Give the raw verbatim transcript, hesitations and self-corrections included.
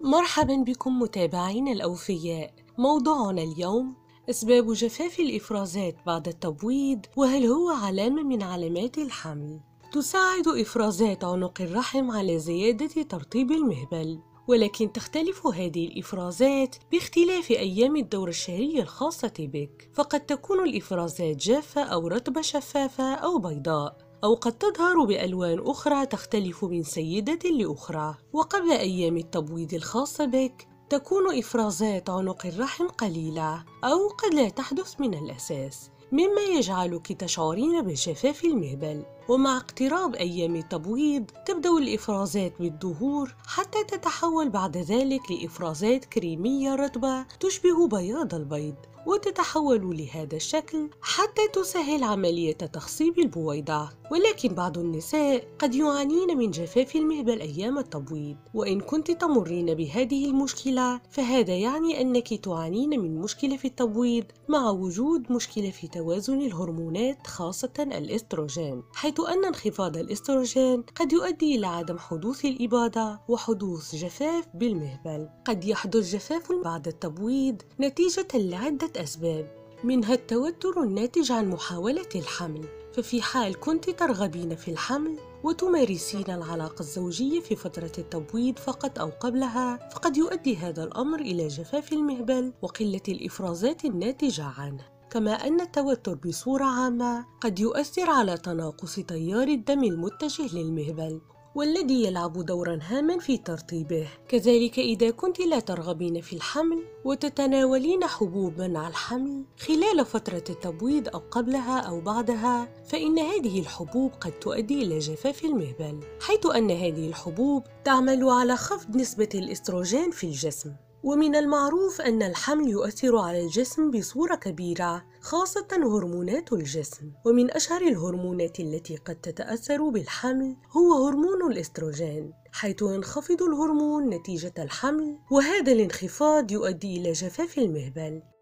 مرحبا بكم متابعينا الأوفياء. موضوعنا اليوم أسباب جفاف الإفرازات بعد التبويض، وهل هو علامة من علامات الحمل؟ تساعد إفرازات عنق الرحم على زيادة ترطيب المهبل، ولكن تختلف هذه الإفرازات باختلاف أيام الدورة الشهرية الخاصة بك، فقد تكون الإفرازات جافة أو رطبة شفافة أو بيضاء، أو قد تظهر بألوان أخرى تختلف من سيدة لأخرى. وقبل أيام التبويض الخاصة بك تكون إفرازات عنق الرحم قليلة أو قد لا تحدث من الأساس، مما يجعلك تشعرين بجفاف المهبل. ومع اقتراب أيام التبويض تبدأ الإفرازات بالظهور حتى تتحول بعد ذلك لإفرازات كريمية رطبة تشبه بياض البيض، وتتحول لهذا الشكل حتى تسهل عملية تخصيب البويضة. ولكن بعض النساء قد يعانين من جفاف المهبل أيام التبويض، وإن كنت تمرين بهذه المشكلة فهذا يعني أنك تعانين من مشكلة في التبويض مع وجود مشكلة في توازن الهرمونات، خاصة الإستروجين، حيث أن انخفاض الإستروجين قد يؤدي إلى عدم حدوث الإباضة وحدوث جفاف بالمهبل. قد يحدث جفاف بعد التبويض نتيجة لعدة أسباب، منها التوتر الناتج عن محاولة الحمل، ففي حال كنت ترغبين في الحمل وتمارسين العلاقة الزوجية في فترة التبويض فقط أو قبلها، فقد يؤدي هذا الأمر إلى جفاف المهبل وقلة الإفرازات الناتجة عنه. كما أن التوتر بصورة عامة قد يؤثر على تناقص تيار الدم المتجه للمهبل، والذي يلعب دورا هاما في ترطيبه. كذلك إذا كنت لا ترغبين في الحمل وتتناولين حبوب منع الحمل خلال فترة التبويض أو قبلها أو بعدها، فإن هذه الحبوب قد تؤدي إلى جفاف المهبل، حيث أن هذه الحبوب تعمل على خفض نسبة الإستروجين في الجسم. ومن المعروف أن الحمل يؤثر على الجسم بصورة كبيرة، خاصة هرمونات الجسم، ومن أشهر الهرمونات التي قد تتأثر بالحمل هو هرمون الإستروجين، حيث ينخفض الهرمون نتيجة الحمل، وهذا الانخفاض يؤدي إلى جفاف المهبل.